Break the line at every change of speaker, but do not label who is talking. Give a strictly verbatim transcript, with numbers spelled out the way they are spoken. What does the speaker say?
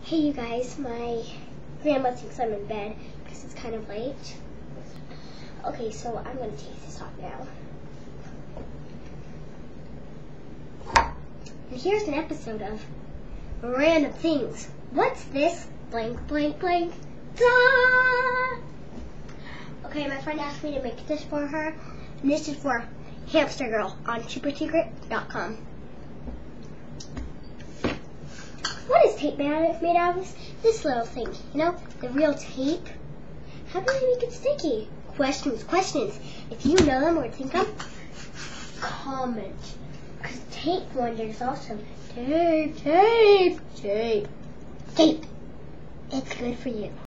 Hey you guys, my grandma thinks I'm in bed because it's kind of late. Okay, so I'm going to take this off now. And here's an episode of Random Things. What's this? Blank, blank, blank. Ta! Okay, my friend asked me to make this for her. And this is for hamstergirl on super secret dot com. What is tape made made out of? This little thing, you know, the real tape. How do I make it sticky? Questions, questions. If you know them or think them, comment. Because tape wonders also. Tape, tape, tape, tape. It's good for you.